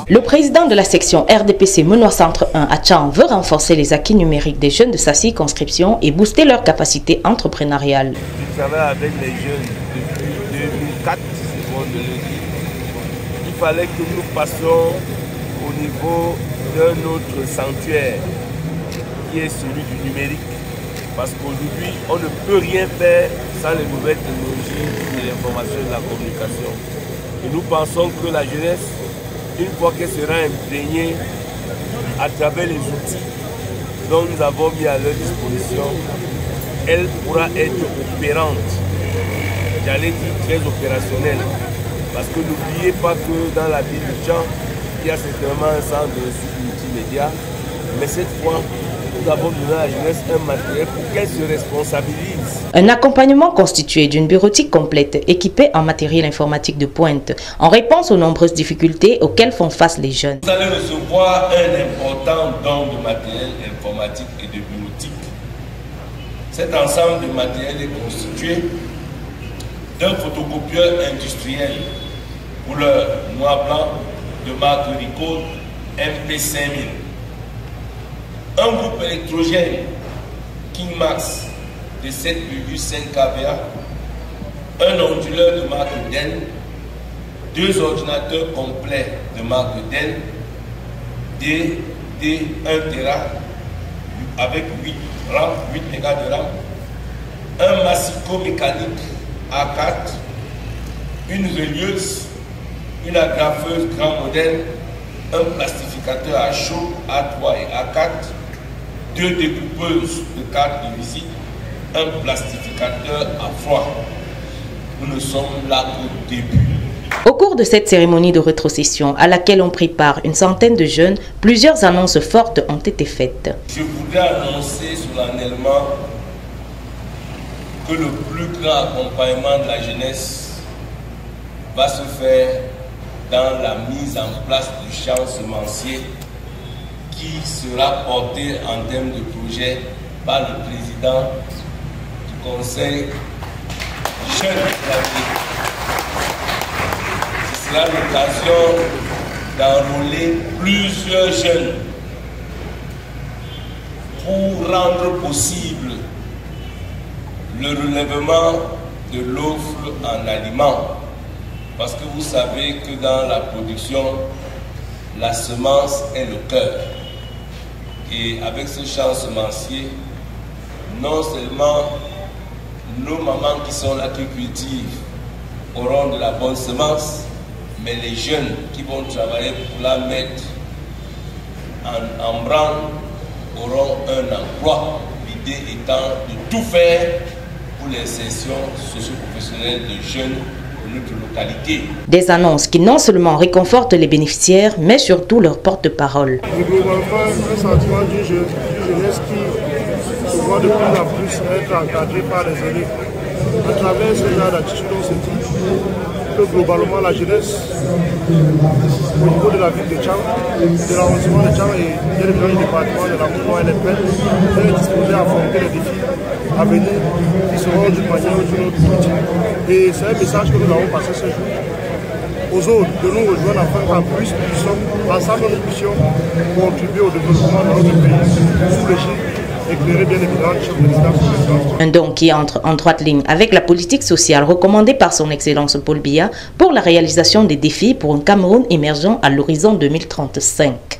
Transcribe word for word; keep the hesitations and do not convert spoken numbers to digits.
Le président de la section R D P C Menoua Centre un à Tchang veut renforcer les acquis numériques des jeunes de sa circonscription et booster leur capacité entrepreneuriale. Je travaille avec les jeunes depuis deux mille quatre, c'est bon de le dire. Il fallait que nous passions au niveau d'un autre sanctuaire qui est celui du numérique. Parce qu'aujourd'hui, on ne peut rien faire sans les nouvelles technologies de l'information et de la communication. Et nous pensons que la jeunesse, une fois qu'elle sera imprégnée à travers les outils dont nous avons mis à leur disposition, elle pourra être opérante, j'allais dire très opérationnelle. Parce que n'oubliez pas que dans la ville de Tchang, il y a certainement un centre de ressources multimédia, mais cette fois, nous avons donné à la jeunesse un matériel pour qu'elle se responsabilise. Un accompagnement constitué d'une bureautique complète équipée en matériel informatique de pointe en réponse aux nombreuses difficultés auxquelles font face les jeunes. Vous allez recevoir un important don de matériel informatique et de bureautique. Cet ensemble de matériel est constitué d'un photocopieur industriel couleur noir-blanc de marque Ricoh M P cinq mille. Un groupe électrogène Kingmax de sept virgule cinq K V A, un onduleur de marque Dell, deux ordinateurs complets de marque Dell, D D un Tera avec huit RAM, huit mégas de RAM, un massicot mécanique A quatre, une relieuse, une agrafeuse grand modèle, un plastificateur à chaud A trois et A quatre, deux découpeuses de cartes de visite, un plastificateur à froid. Nous ne sommes là qu'au début. Au cours de cette cérémonie de rétrocession à laquelle ont pris part une centaine de jeunes, plusieurs annonces fortes ont été faites. Je voudrais annoncer solennellement que le plus grand accompagnement de la jeunesse va se faire dans la mise en place du champ semencier qui sera porté en termes de projet par le président du Conseil jeune de la ville. Ce sera l'occasion d'enrôler plusieurs jeunes pour rendre possible le relèvement de l'offre en aliments. Parce que vous savez que dans la production, la semence est le cœur. Et avec ce champ semencier, non seulement nos mamans qui sont là, qui cultivent, auront de la bonne semence, mais les jeunes qui vont travailler pour la mettre en, en branle auront un emploi. L'idée étant de tout faire pour l'insertion socio-professionnelle de jeunes de notre localité. Des annonces qui non seulement réconfortent les bénéficiaires, mais surtout leur porte-parole. Globalement, un sentiment d'une jeunesse qui se voit de plus en plus être encadrée par les élèves. À travers ce genre d'attitude, on se dit que globalement la jeunesse, au niveau de la ville de Tchang, de l'arrondissement de Tchang et du département de la Menoua et les Pelles, est disposée à affronter les défis à venir qui seront d'une manière ou d'une autre politique. Et c'est un message que nous avons passé ce jour aux autres de nous rejoindre afin qu'en plus nous puissions, ensemble nous puissions contribuer au développement de notre pays sous l'égide éclairé bien évidemment du chef de l'État. Un don qui entre en droite ligne avec la politique sociale recommandée par son Excellence Paul Biya pour la réalisation des défis pour un Cameroun émergent à l'horizon deux mille trente-cinq.